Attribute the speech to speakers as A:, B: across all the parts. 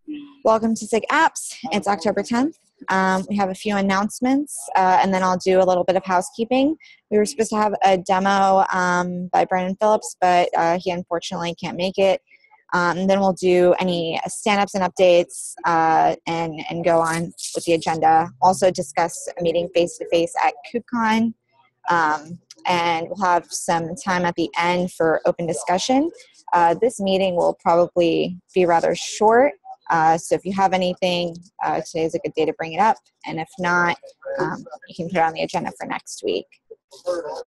A: Welcome to SIG Apps. It's October 10th. We have a few announcements, and then I'll do a little bit of housekeeping. We were supposed to have a demo by Brandon Phillips, but he unfortunately can't make it. And then we'll do any stand-ups and updates and go on with the agenda. Also discuss a meeting face-to-face at KubeCon. And we'll have some time at the end for open discussion. This meeting will probably be rather short. So if you have anything, today is a good day to bring it up. And if not, you can put it on the agenda for next week. All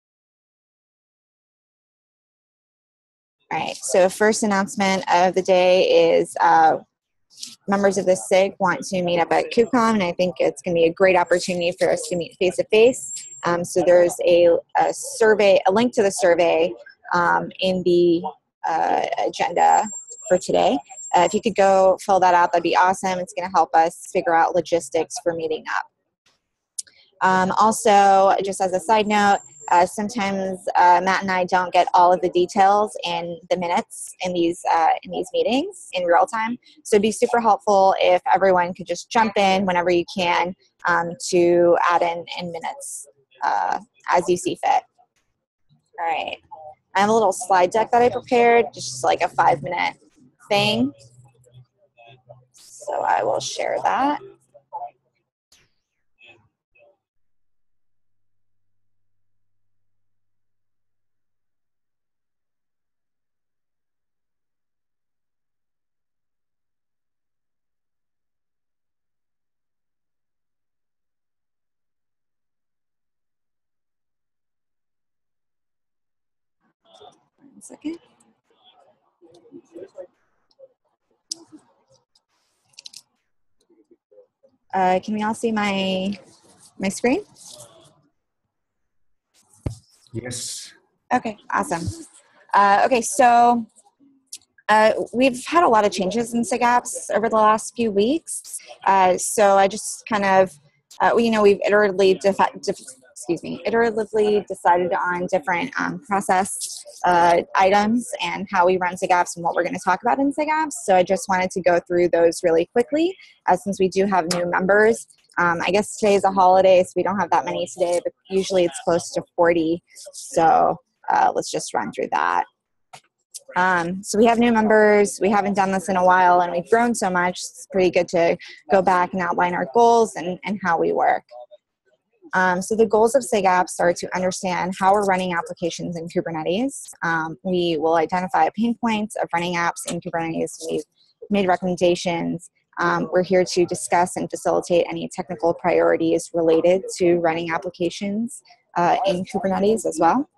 A: right, so first announcement of the day is members of the SIG want to meet up at KubeCon, and I think it's going to be a great opportunity for us to meet face-to-face. So there's a survey, a link to the survey in the agenda for today. If you could go fill that out, that'd be awesome. It's going to help us figure out logistics for meeting up. Also, just as a side note, sometimes Matt and I don't get all of the details in the minutes in these meetings in real time. So it'd be super helpful if everyone could just jump in whenever you can to add in minutes as you see fit. All right. I have a little slide deck that I prepared, just like a 5-minute thing. So I will share that. One second. Can we all see my screen?
B: Yes.
A: Okay, awesome. Okay, so we've had a lot of changes in SIG Apps over the last few weeks. So I just kind of, we've iteratively decided on different process items and how we run SIG Apps and what we're going to talk about in SIG Apps. So I just wanted to go through those really quickly since we do have new members. I guess today's a holiday, so we don't have that many today, but usually it's close to 40. So let's just run through that. So we have new members. We haven't done this in a while, and we've grown so much. It's pretty good to go back and outline our goals and how we work. So the goals of SIG Apps are to understand how we're running applications in Kubernetes. We will identify pain points of running apps in Kubernetes. We've made recommendations. We're here to discuss and facilitate any technical priorities related to running applications in Kubernetes as well.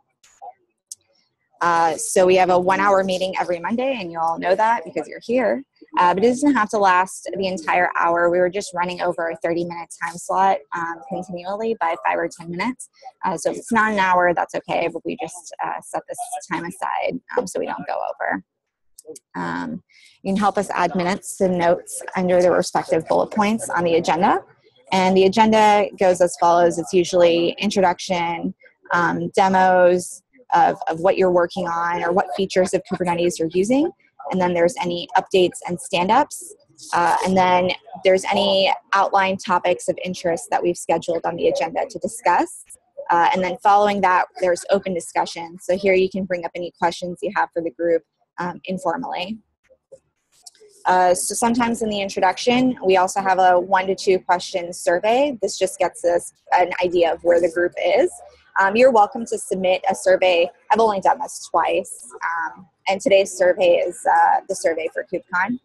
A: So we have a 1-hour meeting every Monday, and you all know that because you're here. But it doesn't have to last the entire hour. We were just running over a 30-minute time slot continually by 5 or 10 minutes. So if it's not an hour, that's okay, but we just set this time aside so we don't go over. You can help us add minutes and notes under the respective bullet points on the agenda. And the agenda goes as follows. It's usually introduction, demos of what you're working on or what features of Kubernetes you're using. And then there's any updates and stand-ups. And then there's any outlined topics of interest that we've scheduled on the agenda to discuss. And then following that, there's open discussion. So here you can bring up any questions you have for the group informally. So sometimes in the introduction, we also have a 1 to 2 question survey. This just gets us an idea of where the group is. You're welcome to submit a survey. I've only done this twice. And today's survey is the survey for KubeCon.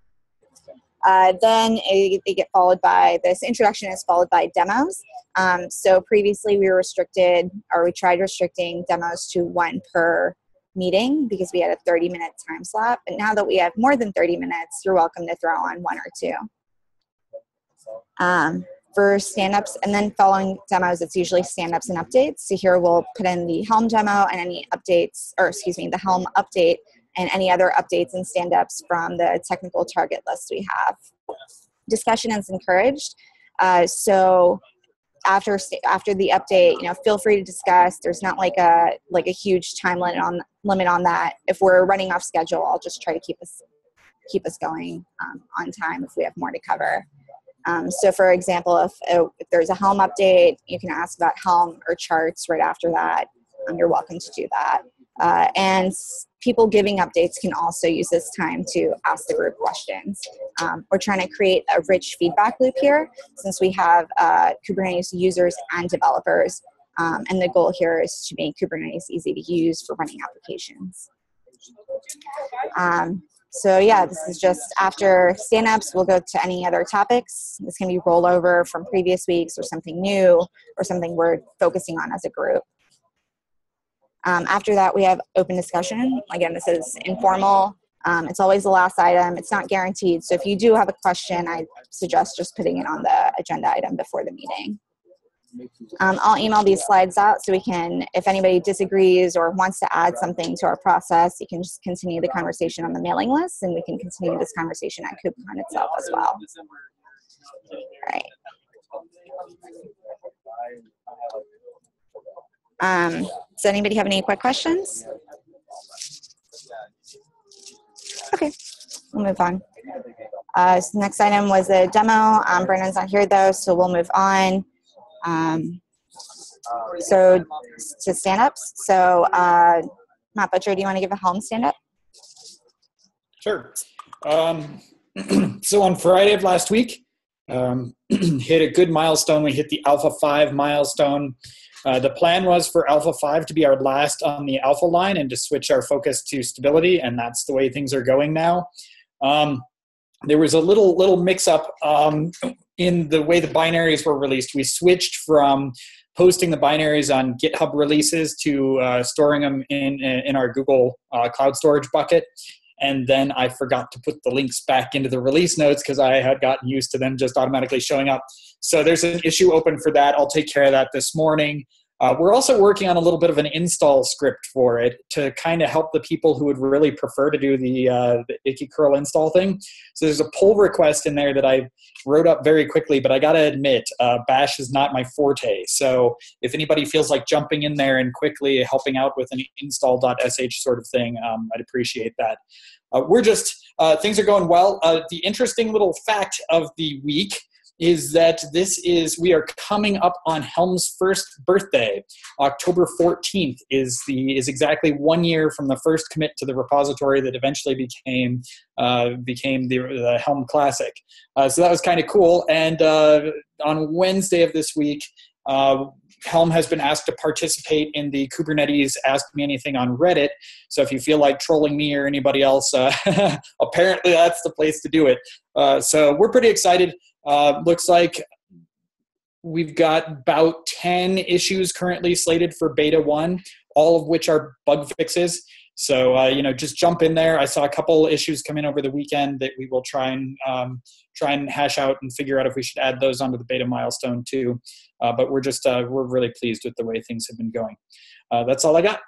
A: Then they get followed by, this introduction is followed by demos. So previously we tried restricting demos to 1 per meeting because we had a 30-minute time slot. But now that we have more than 30 minutes, you're welcome to throw on 1 or 2. For stand-ups, and then following demos, it's usually stand-ups and updates. So here we'll put in the Helm demo and any updates, the Helm update and any other updates and stand-ups from the technical target list we have. Discussion is encouraged. So after the update, feel free to discuss. There's not like a huge time limit on that. If we're running off schedule, I'll just try to keep us keep us going on time if we have more to cover. So for example, if there's a Helm update, you can ask about Helm or charts right after that. You're welcome to do that. And people giving updates can also use this time to ask the group questions. We're trying to create a rich feedback loop here since we have Kubernetes users and developers. And the goal here is to make Kubernetes easy to use for running applications. So yeah, this is just after stand-ups, we'll go to any other topics. This can be rollover from previous weeks or something new or something we're focusing on as a group. After that, we have open discussion. Again, this is informal. It's always the last item. It's not guaranteed. So if you do have a question, I suggest just putting it on the agenda item before the meeting. I'll email these slides out so we can, if anybody disagrees or wants to add something to our process, you can just continue the conversation on the mailing list, and we can continue this conversation at KubeCon itself as well. All right. Does anybody have any quick questions? Okay, we'll move on. So the next item was a demo. Brennan's not here though, so we'll move on. So to stand-ups. So Matt Butcher, do you want to give a Helm stand-up?
C: Sure. So on Friday of last week, hit a good milestone. We hit the Alpha 5 milestone. The plan was for Alpha 5 to be our last on the Alpha line and to switch our focus to stability, and that's the way things are going now. There was a little mix-up in the way the binaries were released. We switched from posting the binaries on GitHub releases to storing them in our Google Cloud Storage bucket. And then I forgot to put the links back into the release notes because I had gotten used to them just automatically showing up. So there's an issue open for that. I'll take care of that this morning. We're also working on a little bit of an install script for it to kind of help the people who would really prefer to do the icky curl install thing. So there's a pull request in there that I wrote up very quickly, but I got to admit, Bash is not my forte. So if anybody feels like jumping in there and quickly helping out with an install.sh sort of thing, I'd appreciate that. Things are going well. The interesting little fact of the week is that we are coming up on Helm's first birthday. October 14th is exactly 1 year from the first commit to the repository that eventually became the Helm Classic. So that was kind of cool. And on Wednesday of this week, Helm has been asked to participate in the Kubernetes Ask Me Anything on Reddit. So if you feel like trolling me or anybody else, apparently that's the place to do it. So we're pretty excited. Looks like we've got about 10 issues currently slated for beta 1, all of which are bug fixes. So, just jump in there. I saw a couple issues come in over the weekend that we will try and hash out and figure out if we should add those onto the beta milestone too. But we're really pleased with the way things have been going. That's all I got.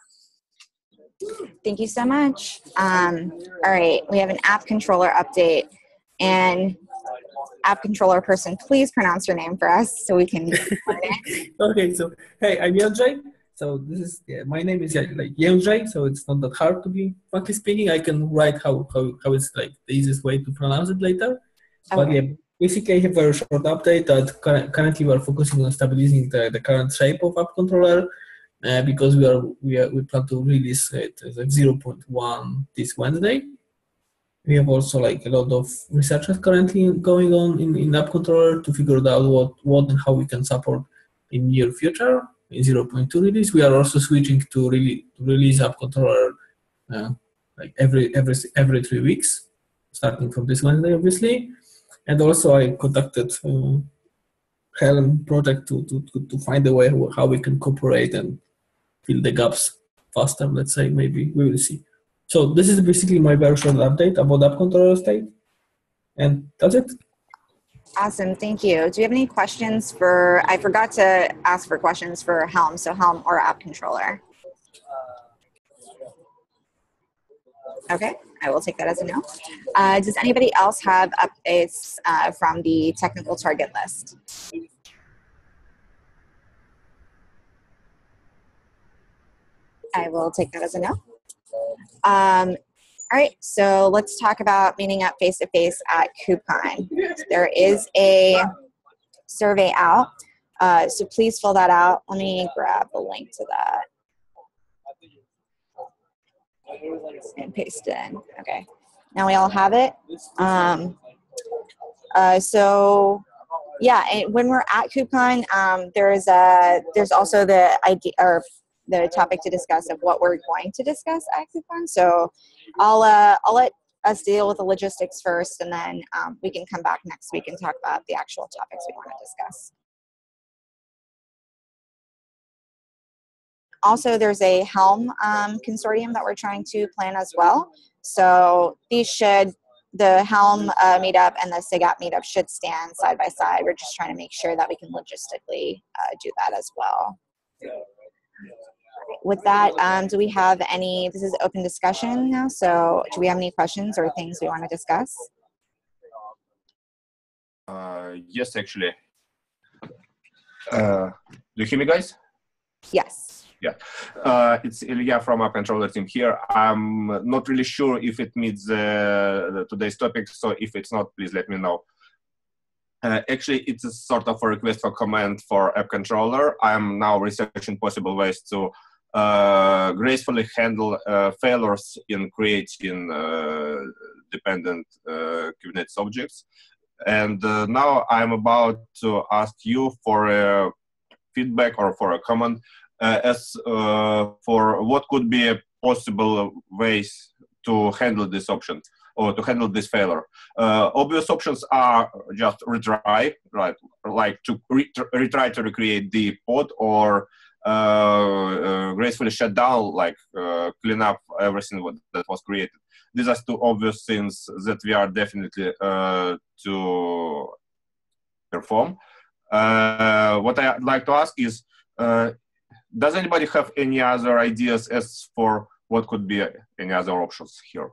A: Thank you so much. All right, we have an app controller update, and app controller person, please pronounce your name for us so we can learn it.
D: Okay, so hey, I'm Jędrzej. So this is my name is like Jędrzej, so it's not that hard to be frankly speaking. I can write how it's like the easiest way to pronounce it later. Okay. But yeah, basically I have a very short update that currently we are focusing on stabilizing the current shape of app controller because we plan to release it as like 0.1 this Wednesday. We have also like a lot of research currently going on in app controller to figure out what and how we can support in near future. In 0.2 release, we are also switching to release app controller like every 3 weeks, starting from this Wednesday, obviously. And also, I contacted Helm project to find a way how we can cooperate and fill the gaps faster. Let's say maybe we will see. So this is basically my very short update about app controller state, and that's it.
A: Awesome, thank you. Do you have any questions I forgot to ask for questions for Helm, so Helm or app controller? Okay, I will take that as a no. Does anybody else have updates from the technical target list? I will take that as a no. All right, so let's talk about meeting up face-to-face at KubeCon. There is a survey out, so please fill that out. Let me grab the link to that and paste it in. Okay, now we all have it. So yeah, and when we're at KubeCon, there's also the idea or the topic to discuss of what we're going to discuss at KubeCon. So I'll let us deal with the logistics first, and then we can come back next week and talk about the actual topics we want to discuss. Also, there's a Helm consortium that we're trying to plan as well. So the Helm meetup and the SIGAP meetup should stand side by side. We're just trying to make sure that we can logistically do that as well. With that, do we have any, this is open discussion now, so do we have any questions or things we want to discuss?
E: Yes, actually. Do you hear me, guys?
A: Yes.
E: Yeah. It's Ilya from our controller team here. I'm not really sure if it meets today's topic, so if it's not, please let me know. Actually, it's a sort of a request for comment for app controller. I'm now researching possible ways to gracefully handle failures in creating dependent Kubernetes objects. And now I'm about to ask you for a feedback or for a comment as for what could be a possible ways to handle this option or to handle this failure. Obvious options are just retry, right? Like to retry to recreate the pod or gracefully shut down, like clean up everything that was created. These are two obvious things that we are definitely to perform. What I'd like to ask is, does anybody have any other ideas as for what could be any other options here?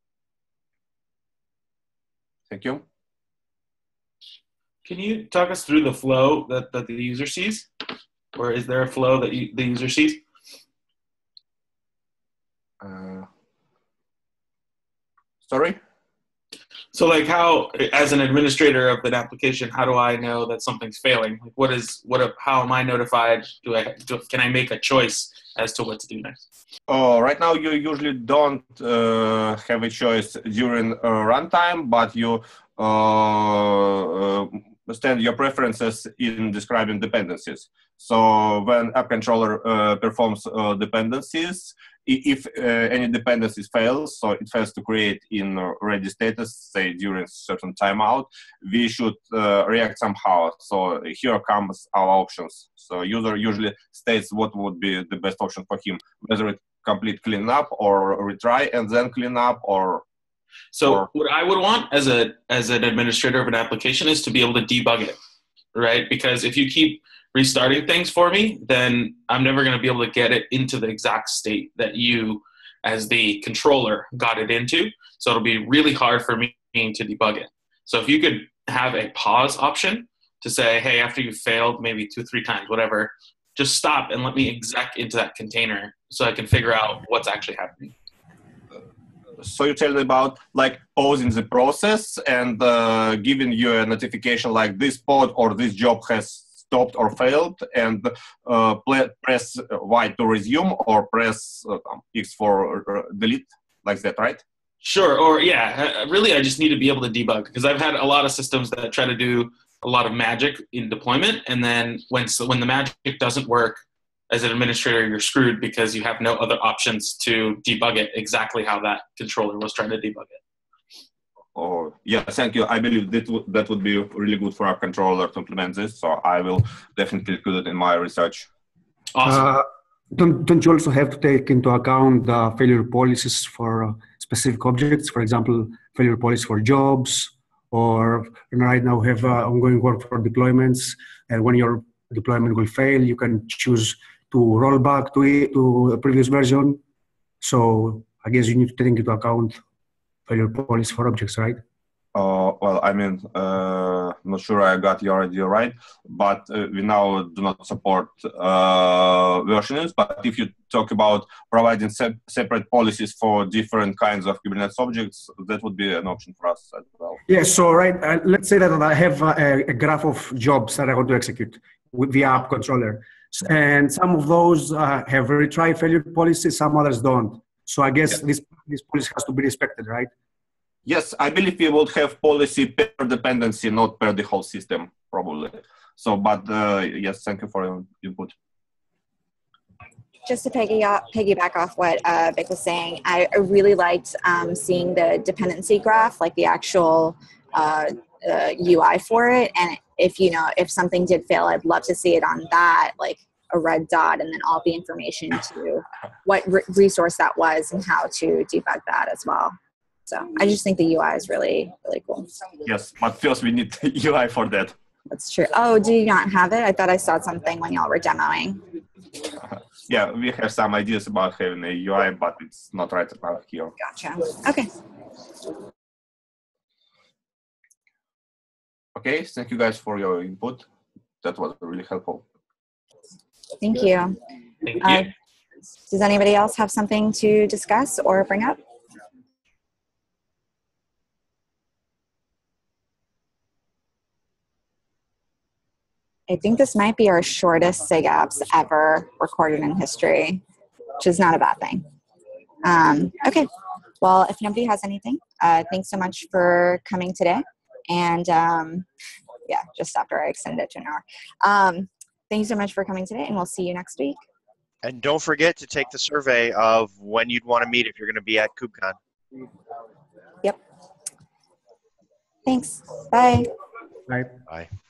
E: Thank you.
F: Can you talk us through the flow that the user sees? Or is there a flow that the user sees?
E: Sorry?
F: So like how, as an administrator of an application, how do I know that something's failing? Like how am I notified? Can I make a choice as to what to do next?
E: Right now, you usually don't have a choice during runtime, but you stand your preferences in describing dependencies. So when app controller performs dependencies, if any dependencies fails, so it fails to create in ready status, say during certain timeout, we should react somehow. So here comes our options. So user usually states what would be the best option for him, whether it complete cleanup or retry and then clean up or.
F: So what I would want as an administrator of an application is to be able to debug it, right? Because if you keep restarting things for me, then I'm never going to be able to get it into the exact state that you, as the controller, got it into. So it'll be really hard for me to debug it. So if you could have a pause option to say, hey, after you failed maybe 2-3 times, whatever, just stop and let me exec into that container so I can figure out what's actually happening.
E: So you tell me about like pausing the process and giving you a notification like this pod or this job has stopped or failed, and press Y to resume or press X for delete, like that, right?
F: Sure, or yeah, really I just need to be able to debug because I've had a lot of systems that try to do a lot of magic in deployment, and then when the magic doesn't work, as an administrator, you're screwed because you have no other options to debug it exactly how that controller was trying to debug it.
E: Oh, yeah, thank you. I believe that would be really good for our controller to implement this, so I will definitely include it in my research.
F: Awesome.
B: Don't you also have to take into account the failure policies for specific objects? For example, failure policies for jobs, or right now we have ongoing work for deployments, and when your deployment will fail, you can choose to roll back to a previous version. So I guess you need to take into account failure policies for objects, right?
E: Well, I mean, not sure I got your idea right, but we now do not support versions. But if you talk about providing separate policies for different kinds of Kubernetes objects, that would be an option for us as well.
B: Yeah, so let's say that I have a graph of jobs that I want to execute with the app controller. And some of those have retry failure policies, some others don't. So I guess this policy has to be respected, right?
E: Yes, I believe we would have policy per dependency, not per the whole system, probably. So, but yes, thank you for your input.
A: Just to piggyback off what Vic was saying, I really liked seeing the dependency graph, like the actual UI for it. And if something did fail, I'd love to see it on that, like a red dot, and then all the information to what resource that was and how to debug that as well. So I just think the UI is really, really cool.
E: Yes, but first we need UI for that.
A: That's true. Oh, do you not have it? I thought I saw something when y'all were demoing.
E: Yeah, we have some ideas about having a UI, but it's not right now here.
A: Gotcha. Okay.
E: Okay, thank you guys for your input. That was really helpful.
A: Thank you.
F: Thank you.
A: Does anybody else have something to discuss or bring up? I think this might be our shortest SIGAPS ever recorded in history, which is not a bad thing. Okay, well, if nobody has anything, thanks so much for coming today. And yeah, just after I extended it to an hour. Thank you so much for coming today, and we'll see you next week.
G: And don't forget to take the survey of when you'd want to meet if you're going to be at KubeCon.
A: Yep. Thanks. Bye.
B: Right.
G: Bye.